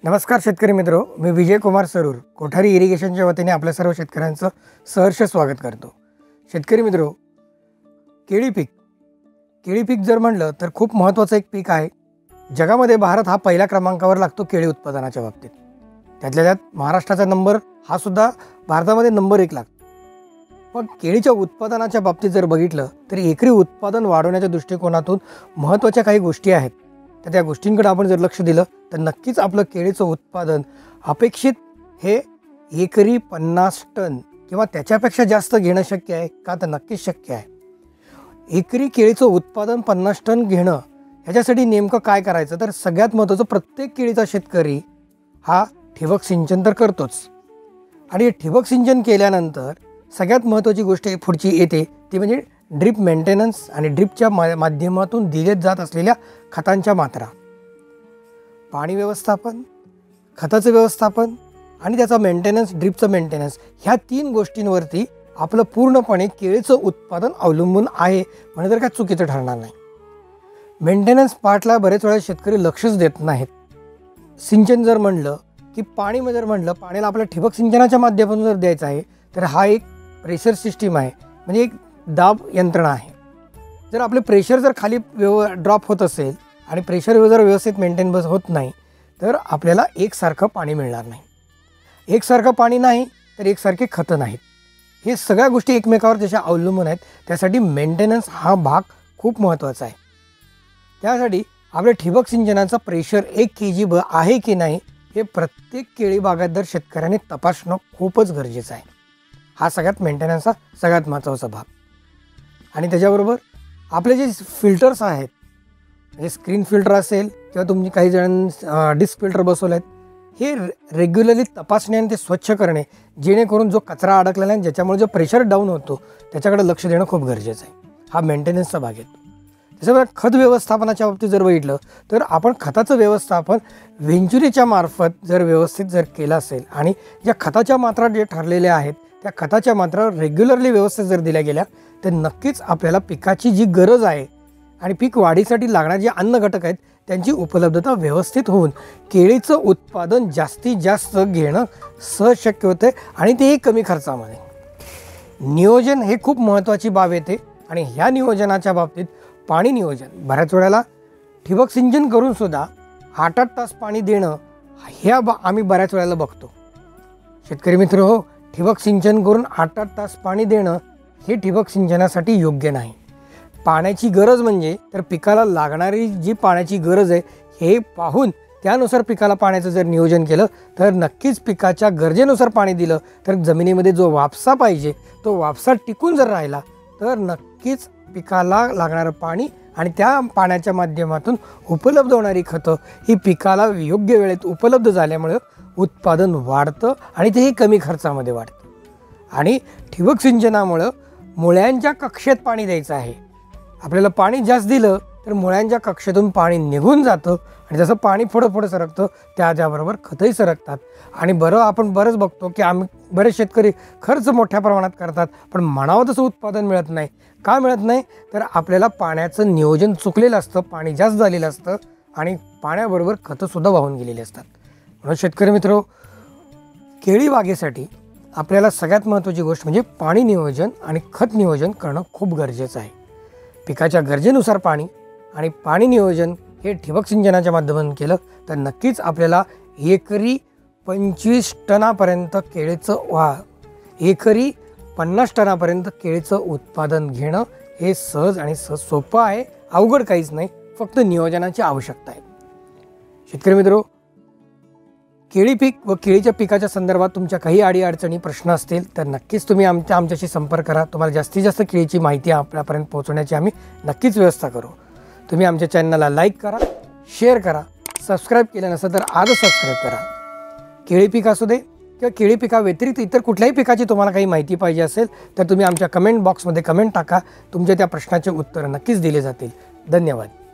नमस्कार शेतकरी मित्रो, मी विजय कुमार सरूर कोठारी इरिगेशनच्या वतीने आपल्या सर्व शेतकऱ्यांचं सहर्ष स्वागत करतो। शेतकरी मित्रो, केळी पीक जर म्हणलं तर खूप महत्त्वाचं एक पीक आहे। जगामध्ये भारत हा पहिल्या क्रमांकावर लागतो केळी उत्पादनाच्या बाबतीत। त्यातल्या त्यात महाराष्ट्राचा नंबर हा सुद्धा भारतामध्ये नंबर 1 लागतो। पण केळीच्या उत्पादनाच्या बाबतीत जर बघितलं तर एकरी उत्पादन वाढवण्याच्या दृष्टिकोनातून महत्त्वाच्या काही गोष्टी आहेत। तर त्या गोष्टींकडे आपण जर लक्ष दिलं तर नक्कीच आपलं केळीचं उत्पादन अपेक्षित हे एकरी 50 टन किंवा त्याच्यापेक्षा जास्त घेणं शक्य आहे का? तर नक्कीच शक्य आहे। एकरी केळीचं उत्पादन 50 टन घेणं ह्याच्यासाठी नेमकं काय करायचं? तर सगळ्यात महत्त्वाचं, प्रत्येक केळीचा शेतकरी हा ठिबक सिंचन तर करतोच, आणि ठिबक सिंचन केल्यानंतर सगळ्यात महत्त्वाची गोष्ट पुढची येते ती म्हणजे ड्रिप मेंटेनन्स आणि ड्रिपच्या माध्यमातून दिले जात असलेल्या खतांच्या मात्रा, पाणी व्यवस्थापन, खताचं व्यवस्थापन आणि त्याचा मेंटेनन्स, ड्रिपचं मेंटेनन्स, ह्या 3 गोष्टींवरती आपलं पूर्णपणे केळीचं उत्पादन अवलंबून आहे म्हणजे तर काय चुकीचं ठरणार नाही। मेंटेनन्स पार्टला बरेच वेळा शेतकरी लक्षच देत नाहीत। सिंचन जर म्हणलं की पाणी जर म्हणलं, पाण्याला आपल्या ठिबक सिंचनाच्या माध्यमातून जर द्यायचं आहे तर हा एक प्रेशर सिस्टीम आहे, म्हणजे एक दाब यंत्रणा आहे। जर आपले प्रेशर जर खाली ड्रॉप होत असेल आणि प्रेशर जर व्यवस्थित मेंटेन होत नाही तर आपल्याला एकसारखं पाणी मिळणार नाही। एकसारखं पाणी नाही तर एकसारखे खतं नाहीत। हे सगळ्या गोष्टी एकमेकावर जशा अवलंबून आहेत, त्यासाठी मेंटेनन्स हा भाग खूप महत्त्वाचा आहे। त्यासाठी आपल्या ठिबक सिंचनाचा प्रेशर 1 kg आहे की नाही हे प्रत्येक केळी बागायतदार शेतकऱ्याने तपासणं खूपच गरजेचं आहे। हा सगळ्यात मेंटेनन्सचा सगळ्यात महत्त्वाचा भाग। आणि त्याच्याबरोबर आपले जे फिल्टर्स आहेत, म्हणजे स्क्रीन फिल्टर असेल किंवा तुम्ही काही जणांनी डिस्क फिल्टर बसवले आहेत, हे रेग्युलरली तपासणे आणि ते स्वच्छ करणे, जेणेकरून जो कचरा अडकलेला आहे ज्याच्यामुळे जो प्रेशर डाऊन होतो त्याच्याकडे लक्ष देणं खूप गरजेचं आहे। हा मेंटेनन्सचा भाग येतो। त्याच्यामुळे खत व्यवस्थापनाच्या बाबतीत जर बघितलं तर आपण खताचं व्यवस्थापन व्हेंचुरीच्या मार्फत जर व्यवस्थित जर केलं असेल आणि ज्या खताच्या मात्रा जे ठरलेल्या आहेत त्या खताच्या मात्रा रेग्युलरली व्यवस्थित जर दिल्या गेल्या तर नक्कीच आपल्याला पिकाची जी गरज आहे आणि पीक वाढीसाठी लागणारे जे अन्न घटक आहेत त्यांची उपलब्धता व्यवस्थित होऊन केळीचं उत्पादन जास्तीत जास्त घेणं सहज शक्य होतं आणि तेही कमी खर्चामध्ये। नियोजन हे खूप महत्त्वाची बाब येते आणि ह्या नियोजनाच्या बाबतीत पाणी नियोजन, बऱ्याच वेळेला ठिबक सिंचन करून सुद्धा 8-8 तास पाणी देणं ह्या आम्ही बऱ्याच वेळेला बघतो। शेतकरी मित्र हो, ठिबक सिंचन करून 8-8 तास पाणी देणं हे ठिबक सिंचनासाठी योग्य नाही। पाण्याची गरज म्हणजे तर पिकाला लागणारी जी पाण्याची गरज आहे हे पाहून त्यानुसार पिकाला पाण्याचं जर नियोजन केलं तर नक्कीच पिकाच्या गरजेनुसार पाणी दिलं तर जमिनीमध्ये जो वापसा पाहिजे तो वापसा टिकून जर राहिला तर नक्कीच पिकाला लागणारं पाणी आणि त्या पाण्याच्या माध्यमातून उपलब्ध होणारी खतं ही पिकाला योग्य वेळेत उपलब्ध झाल्यामुळे उत्पादन वाढतं आणि तेही कमी खर्चामध्ये वाढतं। आणि ठिबक सिंचनामुळं मुळ्यांच्या कक्षेत पाणी द्यायचं आहे। आपल्याला पाणी जास्त दिलं तर मुळ्यांच्या कक्षेतून पाणी निघून जातं आणि जसं पाणी पुढं सरकतं त्याबरोबर खतही सरकतात। आणि आपण बरंच बघतो की बरेच शेतकरी खर्च मोठ्या प्रमाणात करतात पण म्हणावं तसं उत्पादन मिळत नाही। का मिळत नाही? तर आपल्याला पाण्याचं नियोजन चुकलेलं असतं, पाणी जास्त झालेलं असतं आणि पाण्याबरोबर खतंसुद्धा वाहून गेलेली असतात। म्हणून शेतकरी मित्र, केळी बागेसाठी आपल्याला सगळ्यात महत्त्वाची गोष्ट म्हणजे पाणी नियोजन आणि खत नियोजन करणं खूप गरजेचं आहे। पिकाच्या गरजेनुसार पाणी आणि पाणी नियोजन हे ठिबक सिंचनाच्या माध्यमातून केलं तर नक्कीच आपल्याला एकरी 25 टनापर्यंत केळीचं एकरी 50 टनापर्यंत केळीचं उत्पादन घेणं हे सहज आणि सोपं आहे। अवघड काहीच नाही, फक्त नियोजनाची आवश्यकता आहे। शेतकरी मित्रो, केळी पीक व केळीच्या पिकाच्या संदर्भात तुमच्या काही अडीअडचणी, प्रश्न असतील तर नक्कीच तुम्ही आमच्याशी संपर्क करा। तुम्हाला जास्तीत जास्त केळीची माहिती आपल्यापर्यंत पोहोचवण्याची आम्ही नक्कीच व्यवस्था करू। तुम्ही आमच्या चॅनलला लाईक करा, शेअर करा, सबस्क्राईब केलं नसेल तर आजच सबस्क्राईब करा। केळी पीक असू दे किंवा केळी पिका व्यतिरिक्त इतर कुठल्याही पिकाची तुम्हाला काही माहिती पाहिजे असेल तर तुम्ही आमच्या कमेंट बॉक्समध्ये कमेंट टाका। तुमच्या त्या प्रश्नाचे उत्तर नक्कीच दिले जातील। धन्यवाद।